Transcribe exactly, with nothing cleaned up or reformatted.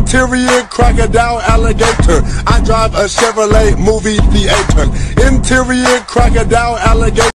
Interior crocodile alligator. I drive a Chevrolet movie theater. Interior crocodile alligator.